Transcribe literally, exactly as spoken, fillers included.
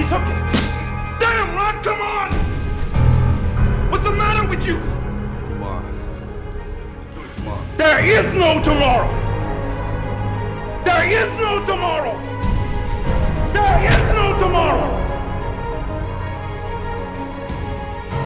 something. Damn, Ron, come on! What's the matter with you? Tomorrow. Tomorrow. There is no tomorrow. There is no tomorrow.